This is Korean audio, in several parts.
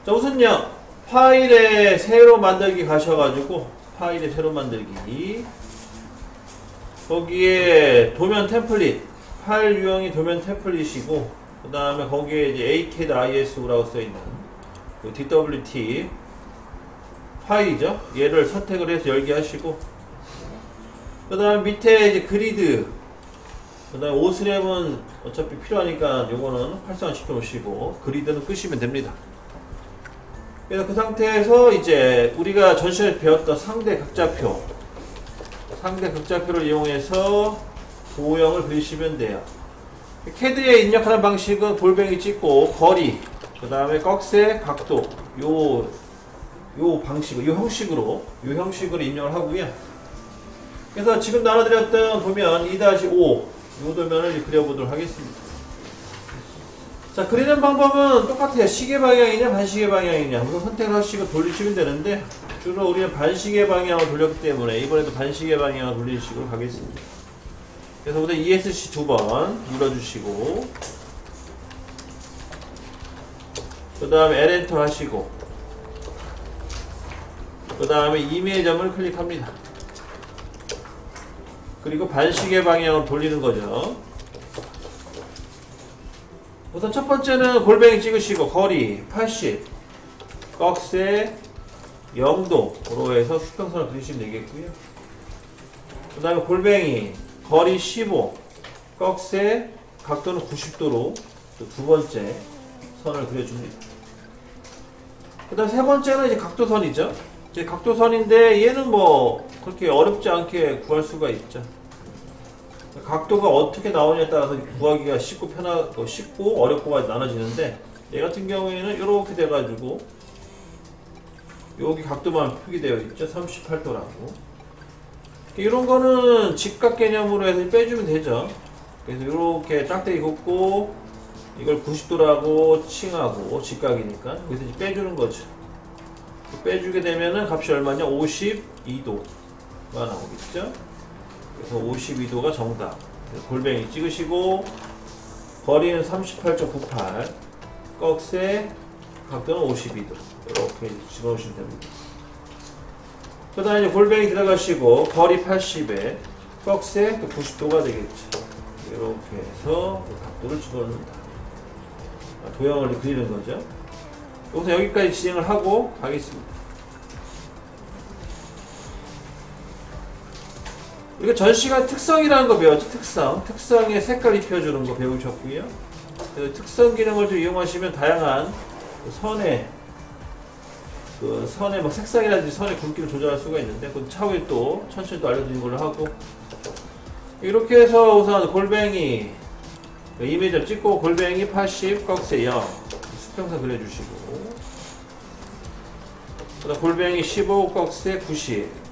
자, 우선요, 파일에 새로 만들기 가셔가지고, 파일에 새로 만들기. 거기에 도면 템플릿, 파일 유형이 도면 템플릿이고, 그 다음에 거기에 이제 ACAD-ISO라고 써있는 그 DWT 파일이죠. 얘를 선택을 해서 열기 하시고, 그 다음에 밑에 이제 그리드, 그 다음에 오스랩은 어차피 필요하니까 요거는 활성화 시켜 놓으시고, 그리드는 끄시면 됩니다. 그래서 그 상태에서 이제 우리가 전 시간에 배웠던 상대 극좌표를 이용해서 도형을 그리시면 돼요. 캐드에 입력하는 방식은 골뱅이 찍고 거리, 그 다음에 꺽쇠, 각도, 요 형식으로 입력을 하고요. 그래서 지금 나눠드렸던 도면 2-5 요 도면을 그려보도록 하겠습니다. 자, 그리는 방법은 똑같아요. 시계 방향이냐 반시계 방향이냐 우선 선택을 하시고 돌리시면 되는데, 주로 우리는 반시계 방향을 돌렸기 때문에 이번에도 반시계 방향을 돌리는 식으로 가겠습니다. 그래서 우선 ESC 2번 눌러주시고, 그 다음에 L 엔터 하시고, 그 다음에 이미점을 클릭합니다. 그리고 반시계 방향을 돌리는 거죠. 우선 첫 번째는 골뱅이 찍으시고 거리 80, 꺽쇠 0도로 해서 수평선을 그리시면 되겠고요. 그 다음에 골뱅이 거리 15, 꺽쇠 각도는 90도로 두 번째 선을 그려줍니다. 그 다음 세 번째는 이제 각도선이죠. 이제 각도선인데 얘는 뭐 그렇게 어렵지 않게 구할 수가 있죠. 각도가 어떻게 나오냐에 따라서 구하기가 쉽고 어렵고가 나눠지는데, 얘 같은 경우에는 이렇게 돼가지고 여기 각도만 표기되어 있죠. 38도라고. 이런 거는 직각 개념으로 해서 빼주면 되죠. 그래서 이렇게 짝대기 긋고 이걸 90도라고 칭하고 직각이니까 여기서 이제 빼주는 거죠. 빼주게 되면은 값이 얼마냐? 52도가 나오겠죠. 그래서 52도가 정답. 골뱅이 찍으시고 거리는 38.98, 꺽쇠 각도는 52도 이렇게 집어넣으시면 됩니다. 그 다음에 골뱅이 들어가시고 거리 80에 꺽쇠 90도가 되겠죠. 이렇게 해서 각도를 집어넣는다. 도형을 그리는 거죠. 여기서 여기까지 진행을 하고 가겠습니다. 우리가 전 시간 특성이라는 거 배웠죠. 특성에 색깔 입혀주는 거 배우셨고요. 그래서 특성 기능을 좀 이용하시면 다양한 선의 뭐 색상이라든지 선의 굵기를 조절할 수가 있는데, 그 차후에 또 천천히 또 알려드린 걸로 하고, 이렇게 해서 우선 골뱅이 이미지를 찍고 골뱅이 80, 꺽쇠 0 수평선 그려주시고, 그다음 골뱅이 15, 꺽쇠 90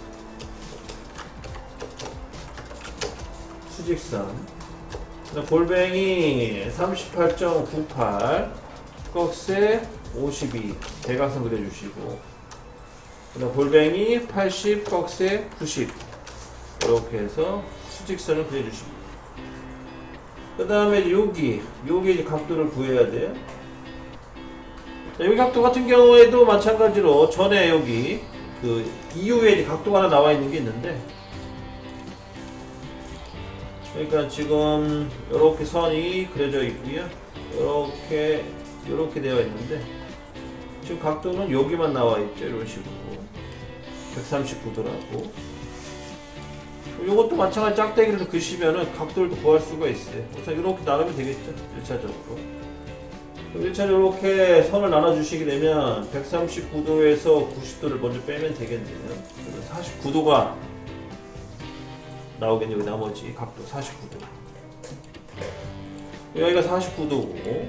수직선, 그다음 골뱅이 38.98, 꺽쇠 52 대각선 그려주시고, 그다음 골뱅이 80, 꺽쇠 90 이렇게 해서 수직선을 그려주십니다. 그 다음에 여기 이제 각도를 구해야 돼요. 자, 여기 각도 같은 경우에도 마찬가지로 전에 여기 그 이후에 이제 각도가 하나 나와 있는 게 있는데, 그러니까 지금 이렇게 선이 그려져 있고요. 이렇게 되어 있는데, 지금 각도는 여기만 나와 있죠. 이런 식으로 139도라고. 이것도 마찬가지 짝대기를 그시면은 각도를 또 구할 수가 있어요. 우선 이렇게 나누면 되겠죠. 1차적으로. 1차적으로 이렇게 선을 나눠주시게 되면 139도에서 90도를 먼저 빼면 되겠네요. 49도가 나오겠네요. 여기 나머지 각도 49도. 여기가 49도고,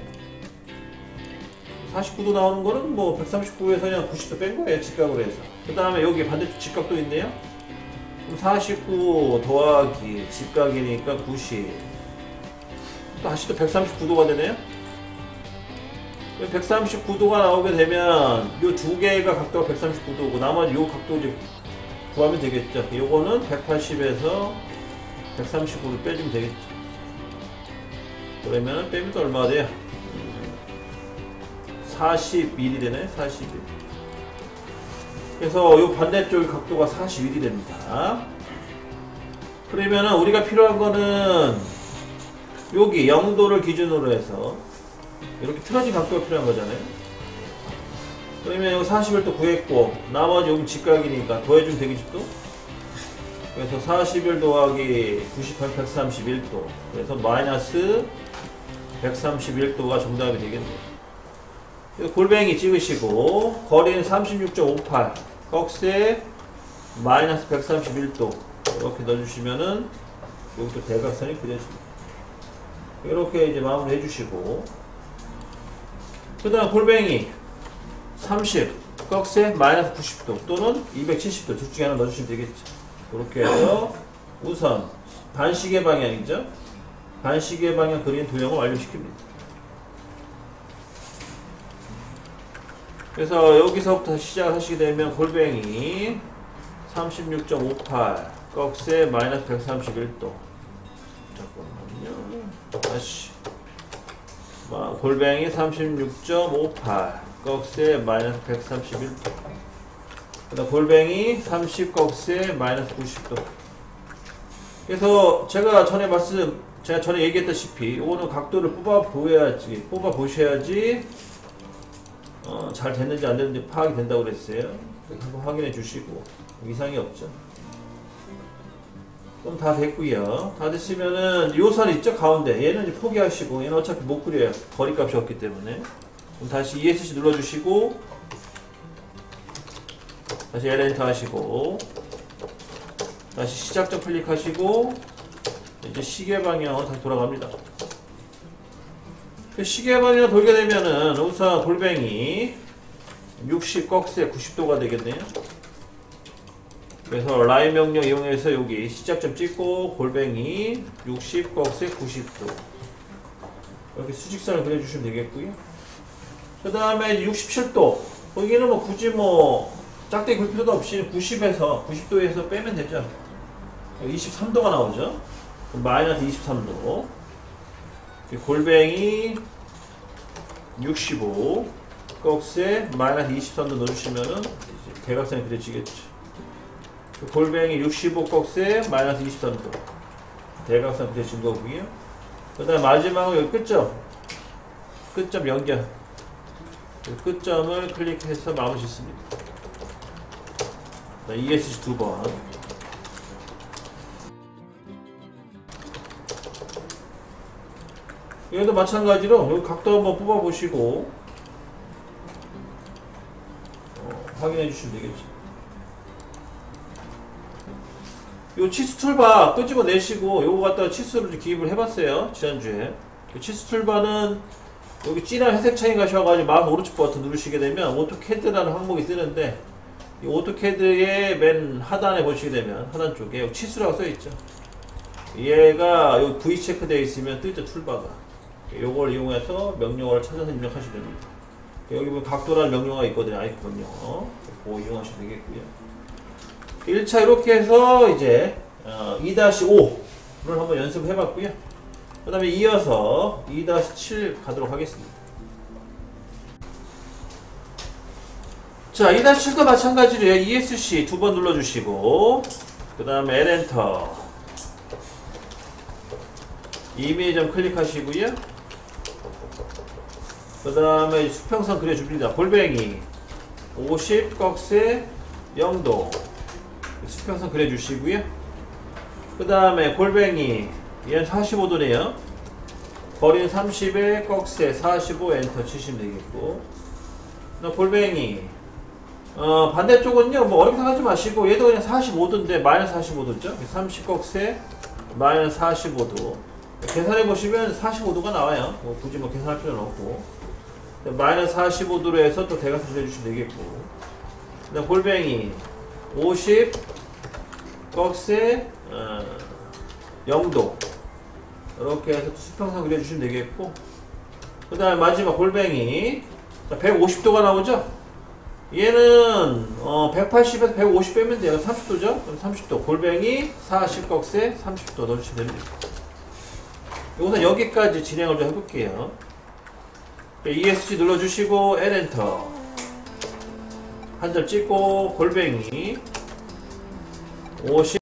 49도 나오는 거는 뭐 139에서 그냥 90도 뺀 거예요. 직각으로 해서. 그 다음에 여기 반대쪽 직각도 있네요. 그럼 49 더하기 직각이니까 90. 다시 또 139도가 되네요. 139도가 나오게 되면 이 두 개가 각도가 139도고 나머지 이 각도 이제 구하면 되겠죠. 요거는 180에서 139를 빼주면 되겠죠. 그러면 빼면 또 얼마가 돼요? 41이 되네. 41. 그래서 이 반대쪽 각도가 41이 됩니다. 그러면은 우리가 필요한 거는 여기 0도를 기준으로 해서 이렇게 틀어진 각도가 필요한 거잖아요. 그러면 여기 41도 구했고 나머지 여기 직각이니까 더해주면 되겠지 또. 그래서 41 더하기 98, 131도. 그래서 마이너스 131도가 정답이 되겠네요. 골뱅이 찍으시고 거리는 36.58 꺽쇠 마이너스 131도 이렇게 넣어주시면은 여기 또 대각선이 그려집니다. 이렇게 이제 마무리 해주시고 그 다음 골뱅이 30 꺽쇠 마이너스 90도 또는 270도 둘 중에 하나 넣어주시면 되겠죠. 이렇게 해서 우선 반시계 방향이죠. 반시계 방향 그리는 도형을 완료시킵니다. 그래서 여기서부터 시작하시게 되면 골뱅이 36.58 꺽쇠 마이너스 131도. 잠깐만요. 다시. 골뱅이 36.58 꺽쇠 마이너스 131도. 그 다음 골뱅이 30 꺽쇠 마이너스 90도. 그래서 제가 전에 얘기했다시피 이거는 각도를 뽑아 보셔야지 잘 됐는지 안 됐는지 파악이 된다고 그랬어요. 한번 확인해 주시고 이상이 없죠. 그럼 다 됐고요. 다 됐으면은 요 선 있죠 가운데 얘는 이제 포기하시고 얘는 어차피 못 그려요. 거리값이 없기 때문에. 그럼 다시 ESC 눌러주시고 다시 엘엔터 하시고 다시 시작점 클릭하시고 이제 시계 방향으로 다시 돌아갑니다. 시계 방향 돌게 되면은 우선 골뱅이 60 꺽쇠 90도가 되겠네요. 그래서 라인 명령 이용해서 여기 시작점 찍고 골뱅이 60 꺽쇠 90도 이렇게 수직선을 그려주시면 되겠고요. 그 다음에 67도 여기는 뭐 굳이 짝대기 볼 필요도 없이 90도에서 빼면 되죠. 23도가 나오죠. 마이너스 23도. 골뱅이 65 꺽쇠 마이너스 23도 넣어주시면은 대각선이 그려지겠죠. 골뱅이 65 꺽쇠 마이너스 23도 대각선 그려진 거고요. 그 다음 마지막으로 여기 끝점 연결 끝점을 클릭해서 마무리 짓습니다. ESC 2번 여기도 마찬가지로 여기 각도 한번 뽑아 보시고 확인해 주시면 되겠죠. 요 치수 툴바 끄집어 내시고 요거 갖다가 치수를 기입을 해봤어요. 지난주에. 치수 툴바는 여기 진한 회색 창에 가셔가지고 마우스 오른쪽 버튼 누르시게 되면 오토캐드라는 항목이 뜨는데 이 오토캐드의 맨 하단에 보시게 되면 하단 쪽에 여기 치수라고 써있죠. 얘가 여기 V 체크되어 있으면 뜨죠. 툴바가. 요걸 이용해서 명령어를 찾아서 입력하시면 됩니다. 여기 보면 각도라는 명령어가 있거든요. 아이콘요. 그거 이용하시면 되겠고요. 1차 이렇게 해서 이제 2-5를 한번 연습을 해봤고요. 그 다음에 이어서 2-7 가도록 하겠습니다. 자, 2-7도 마찬가지로 ESC 2번 눌러주시고 그 다음에 엘엔터 이미지점 클릭하시고요. 그 다음에 수평선 그려줍니다. 골뱅이 50 꺽쇠 0도 수평선 그려주시고요. 그 다음에 골뱅이 얘는 45도네요. 거리는 30에 꺽쇠 45 엔터 치시면 되겠고 골뱅이 반대쪽은요 어렵게 생각하지 마시고 얘도 그냥 45도인데 마이너스 45도죠. 30 꺽쇠 마이너스 45도 계산해 보시면 45도가 나와요. 굳이 계산할 필요는 없고 마이너스 45도로 해서 또 대각선 그려주시면 되겠고 그다음 골뱅이 50 꺽쇠 0도 이렇게 해서 수평선 그려주시면 되겠고 그 다음에 마지막 골뱅이 150도가 나오죠. 얘는 180에서 150 빼면 돼요. 30도죠. 그럼 30도 골뱅이 40 꺽쇠 30도 넣어주시면 됩니다. 우선 여기까지 진행을 좀 해볼게요. ESC 눌러주시고 L 엔터 한 점 찍고 골뱅이 50